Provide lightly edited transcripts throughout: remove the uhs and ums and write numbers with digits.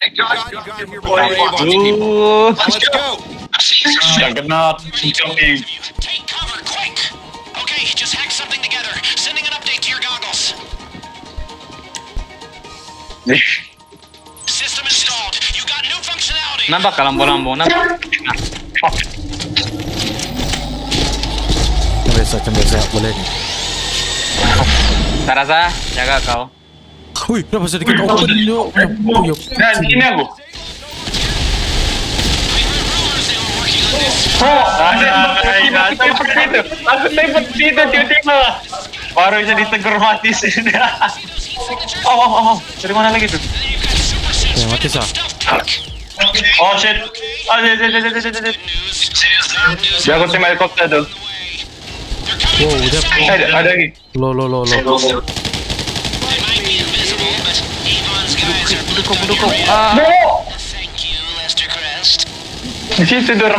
Let's go. Juggernaut. Take cover, quick. Okay, just hack something together. Sending an update to your goggles. System installed. You got new functionality. Nampak ka lambo-lambo. Nampak. Biasa, boleh nih. Sarasa, jaga kau. Wih, kenapa sedikit open dulu? Puyuk. Nah, ini aku. Aku tembak situ tiba-tiba. Baru jadi tegur mati sini. Oh. Dari mana lagi tuh? Ya, mati sah. Oh shit. Shit. Dia aku tim helikopter tuh. Wow, udah. Ada lagi. Lo. Dukung. Di situ dorong.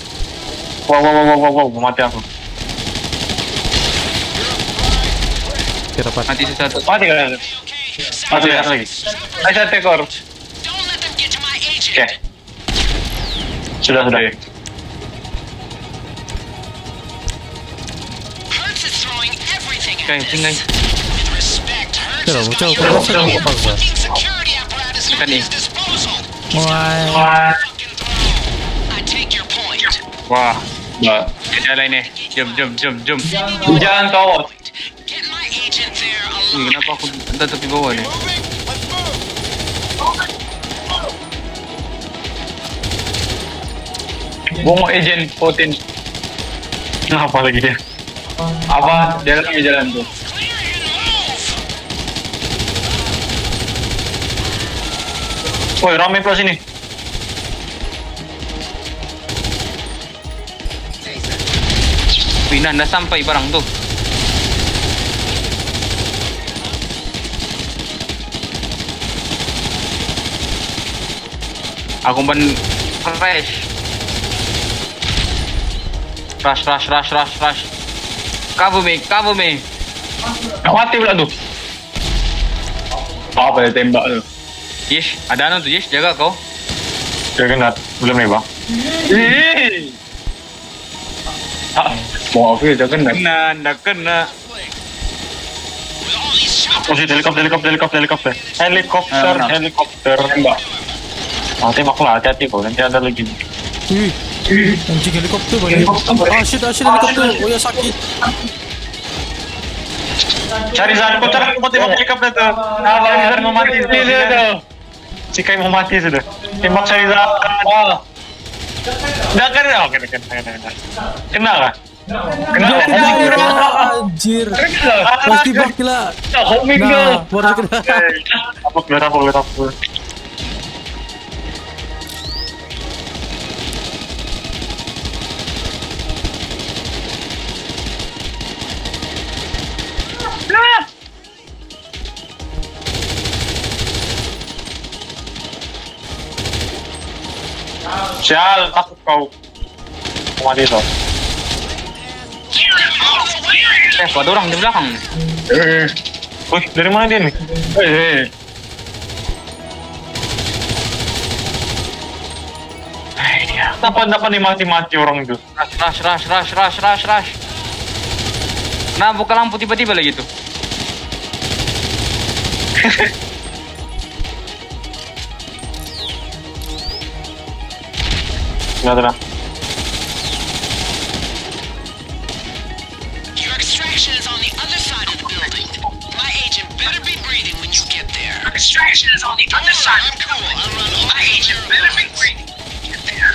Wow, mati aku. Kira apa? Mati satu. Mati kan? Mati lagi. Ayo tekor. Oke. Sudah. Oke, tinggal. Kira macam apa sih? Tekan ni. Wah. Ada lain ni. Jom. Jangan kau. Kenapa aku entah tepi bawah ni? Bongo agent Putin. Apa lagi dia? Apa dia lagi jalan tuh? Woi, ramai plus ini. Pindah dah sampai barang tu. Aku ban crash. Rush. Cover me. Mati pula tuh. Apa dia tembak tu? Yes, ada anu tu Yes, jaga kau. Juggernaut, belum nih bang. Mau apa ya Juggernaut? Kena. Oh shit, helikopter. Tembak. Tembak lah, hati-hati kau, nanti ada lagi. Wih, anjing helikopter banyak. Shit helikopter. Oh ya sakit. Cari Zan, kau cara mau tembak helikopter tuh. Zan mau mati sudah. Si Kai mau mati sudah. Tembak cari Zan. Dah kena. Oh, kena. Kena lah. Kena. Anjir. Pasti bakla. Homing tuh. Baru kena. Apa? Sial, takut kau. Mati tuh. Ada orang di belakang. Wih, dari mana dia nih? Kenapa nih mati orang itu? Rush. Nah, buka lampu tiba-tiba lagi tuh. Nggak. Your extraction is on the other side of the building. My agent better be breathing when you get there. Extraction is on the other side. I'm cool. I'll run over. My agent better be breathing when you get there.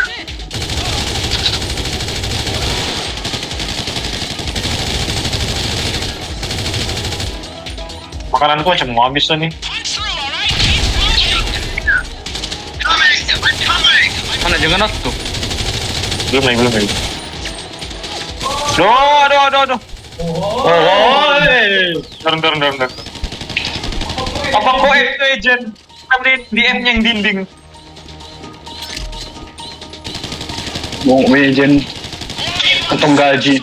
Makananku macam mau habis tuh nih. Mana Juggernaut tuh? Belum lagi. Aduh. Turun. Apa kok itu agent? Tapi di M yang dinding. Mau agent potong gaji.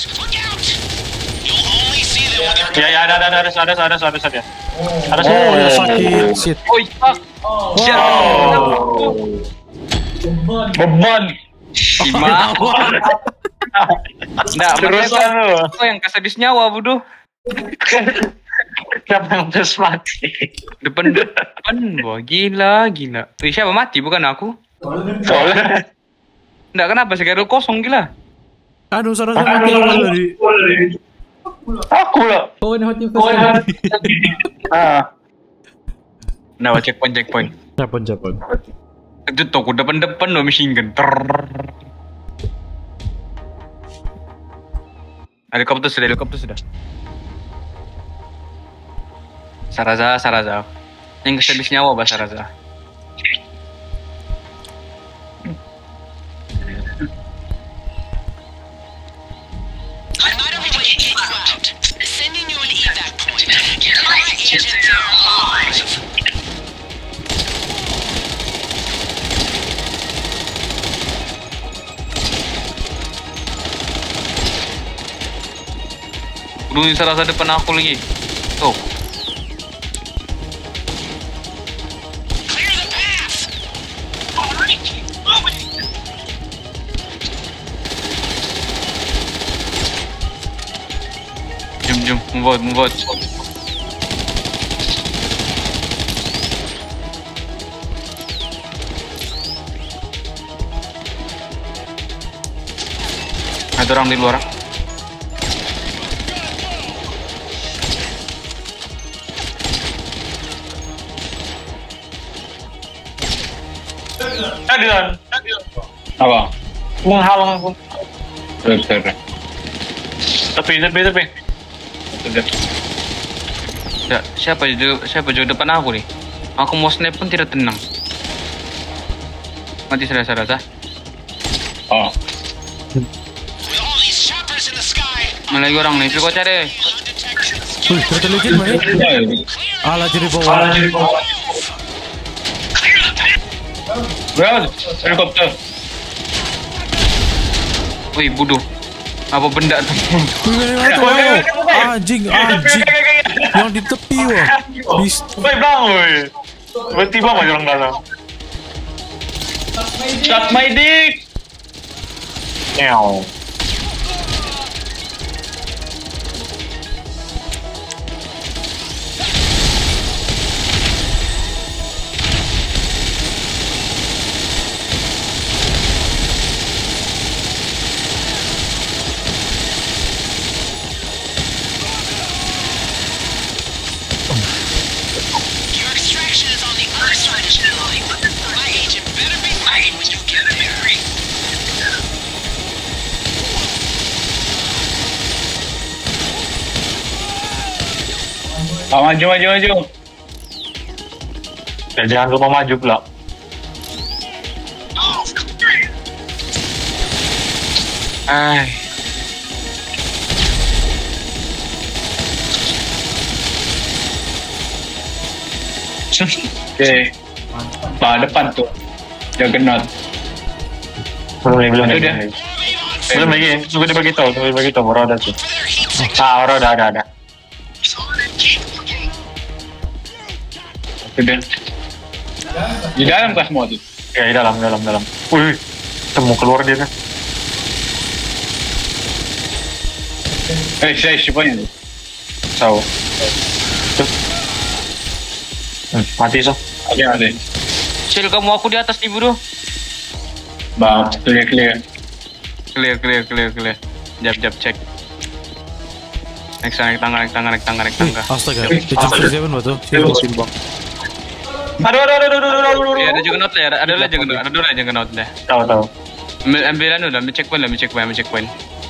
Ya ada. Oh ya sakit. Shit. Oi, fuck. Wow. Beban. Lima. Nggak, Terusan lu. Oh yang kesedis nyawa bodoh. Siapa yang terus mati? Depan. Wah, gila. Wih, siapa mati? Bukan aku. Soalnya Nggak, kenapa segera kosong gila? Aduh, Sarasa mati awal tadi. aku lah. Kau ini hati first kali. Nah, checkpoint. Japon. Itu toko depan lo machine gun. Helikopter sudah. Saraza. Yang kesedis nyawa bah Saraza. I'm on my way to get you out. Sending you an evac point. My agents are alive. Bunuhin Saraza depan aku lagi. Tuh. Clear the path. All right, keep moving. Jom, move out. Ada orang di luar. Adilan. Apa? Menghalang aku. Terus. Tapi. Ya, siapa jauh depan aku nih? Aku mau snipe pun tidak tenang. Mati Saraza. Oh. With all these choppers in the sky, Mana lagi orang nih? Kau cari. Wih, ternyata legit mah ya. Alah jadi bawah. Berapa? Helikopter. Wih, bodoh. Apa benda tuh? Anjing. Yang di tepi wah. Woi, bang, woi. Tiba-tiba aja orang dalam. Shot my dick. Nyaw. your extraction is on the other side of the building. My agent better be ready when you get there. Maju. Ya, jangan lupa maju pula. Ay. Oke. Depan tuh. Juggernaut. Belum lagi. Tunggu dia bagi tahu, baru ada tuh. Baru ada. Sudah. Di dalam kah semua tuh? Ya, di dalam. Wih, temu keluar dia kan. Siapanya tuh? Tahu. Mati so. Ada. Cil, kamu aku di atas nih bro. Bang, clear. Clear. Jap cek. Naik tangga. Astaga, dijemput siapa batu? Siapa timbang? Aduh. Ya, ada juggernaut lah, ada juggernaut dah. Tahu. Ambil checkpoint.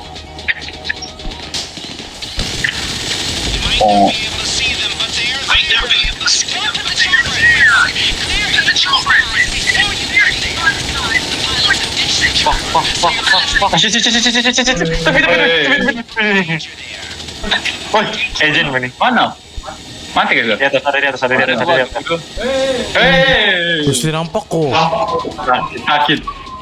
Oh. Be able to see them, but they're there. Step to the chopper. Clear the chopper. Before you hear it, the pilot of ditch the chopper. Shit. Tapi. Woi, agent mana? Mati gak? Di atas, ada. Hei. Terus dirampak kok. Sakit.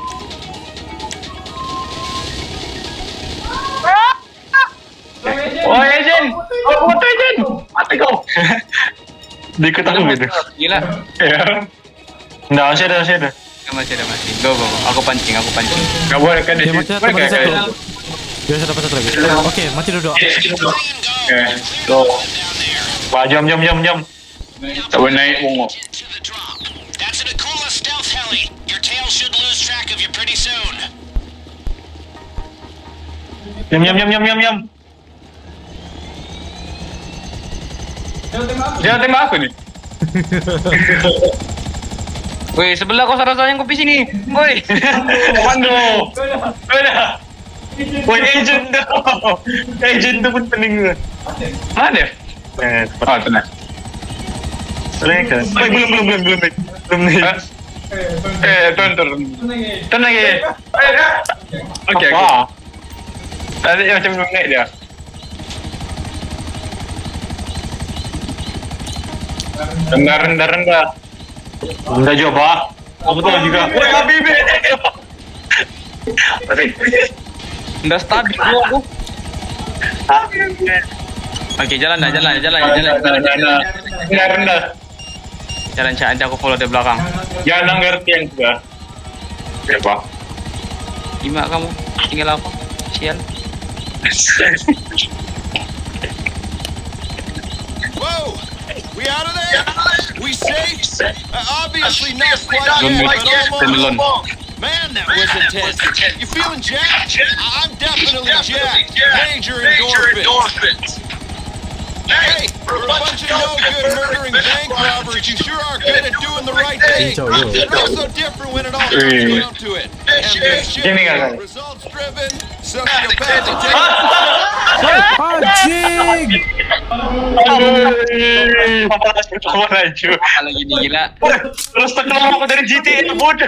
Oh, agent. Foto agent. Mati kau. Diikut aku gitu. Gila. Ya. Nggak, masih ada. Masih ada masih. Go. Aku pancing. Gak boleh kan di Oke, situ. mati tambah satu. Biar saya dapat satu lagi. Oke, mati duduk. Oke, go. Wah, jam. Tak boleh naik bungo. To the drop. That's an Akula stealth heli. Your tail should lose track of you pretty soon. Jam. Jangan tembak aku nih. Woi, sebelah kau salah yang kopi sini. Woi. Komando. Mana? Woi, agent tu. Agent tu pun pening tu. Mana dia? Oh, tenang. Tenang ke? Woi, belum ni. Turun. Tenang lagi. Okey. Tadi macam belum naik dia. Rendah. Rendah juga, Pak. Aku tahu juga. Woi, Habib. Dah stabil aku. Okey, jalan. Rendah. Jalan cak nanti aku follow dari belakang. Jangan ngerti yang sudah. Siapa? Imak kamu, tinggal apa? Sial. Whoa! We out of there? We safe? Obviously not quite Don't yet, make but Milon. almost. Man, that was intense. You feeling jacked? I'm definitely jacked. Major endorphins. Hey, for a bunch of no-good murdering bank robbers, you sure are good at doing the right thing. It's so different when it all comes down to it. Gini kan? Results-driven, sociopathic. Anjing! Apa laju? Kalau gini gila. Terus terkeluar aku dari GTA bodoh.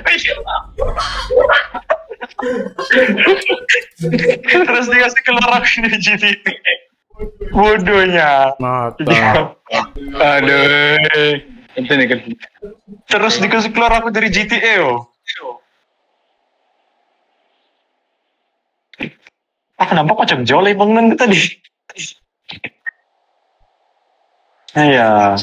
Terus dikasih keluar aku dari GTA. Bodohnya. Mata. Aduh. Ente nih kan. Terus dikasih keluar aku dari GTA kenapa macam jolly bangun tadi? Ya.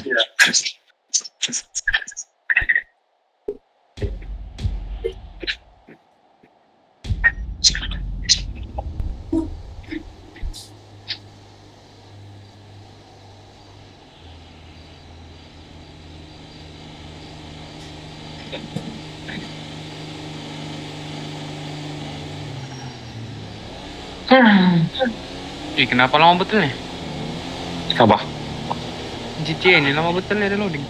Kenapa lama betul nih? Apa? GTA ini lama betul ada loading.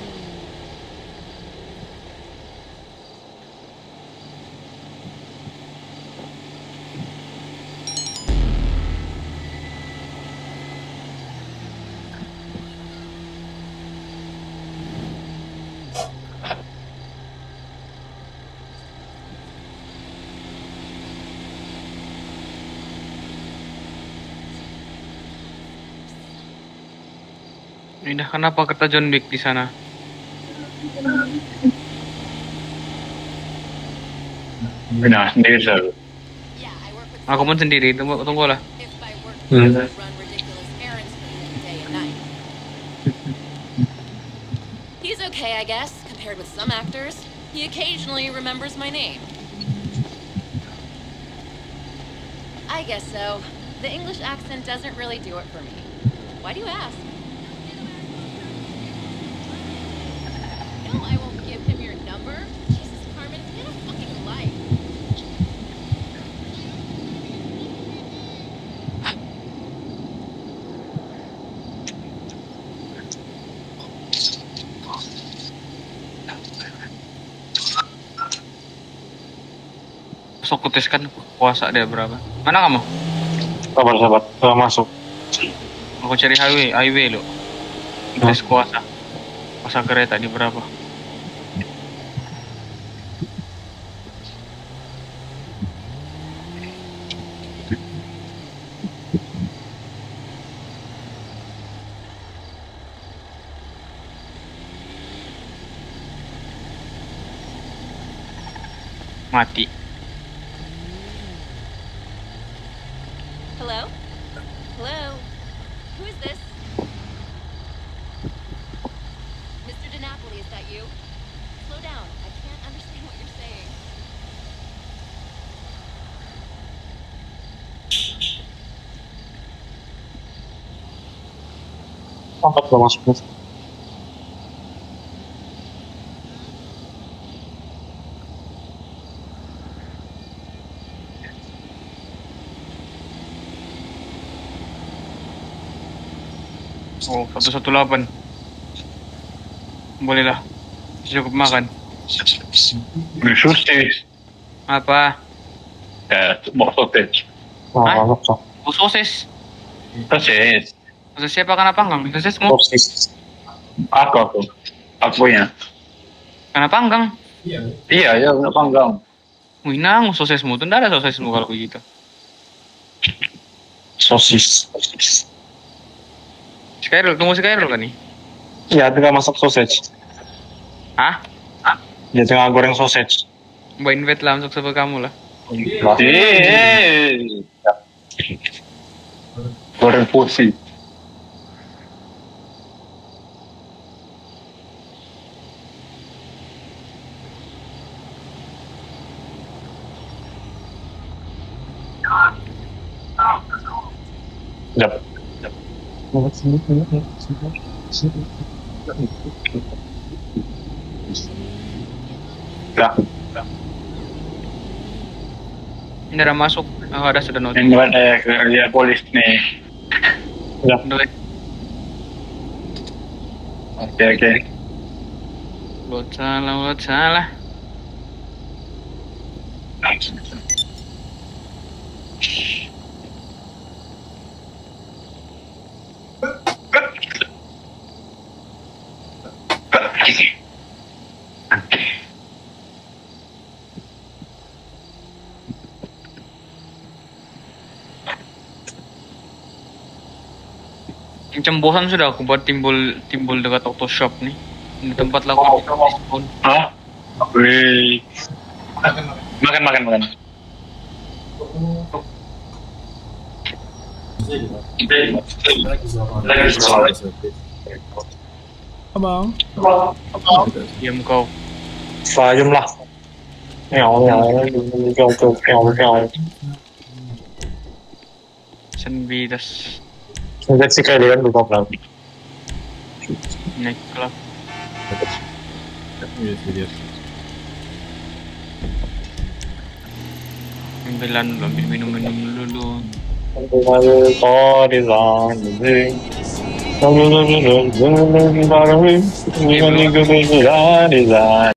Indah, kenapa kata John Wick di sana? Nah, sendiri selalu. Aku pun sendiri, tunggulah. He's okay, I guess, compared with some actors. He occasionally remembers my name. I guess so. The English accent doesn't really do it for me. Why do you ask? No, I won't give him your number. Jesus, Carmen, get a fucking life. Sok tes kan puasa dia berapa? Mana kamu? Sabar, masuk. Aku cari highway lo. Tes kuasa. Kuasa kereta di berapa? Mati. Hello? Hello? Who is this? Mr. DiNapoli, is that you? Slow down. I can't understand what you're saying. Empat belum masuk. Oh, 118. Boleh lah. Cukup makan. Sosis. Apa? Mau sosis. Hah? Masuk so. Oh, sosis. Sosis. Sosis siapa kana panggang? Sosis mo? Sosis. Aku. Aku ya. Kana panggang. Iya, ya udah panggang. Uy, nang sosis mo. Tunda ada sosis mo kalau begitu. Sosis. Si Khairul, tunggu si Khairul kan nih? Iya, tengah masak sausage. Hah? Dia tengah goreng sausage. Mbak invite lah masuk sama kamu lah. Goreng pusi. Yap. Ya. Ini ada masuk. Oh, ada sudah notif. Ini ada polis nih. Ya. Udah. Oke. Buat salah. Macam bosan sudah aku buat timbul dekat auto shop nih. Di tempat lah aku diskon. Hah? Wih. Makan. Abang. Diam kau. Sayum lah. Ngau. Senbidas. Lihat si kalian lupa berapa. Naik lah. Ambil minum dulu. Design.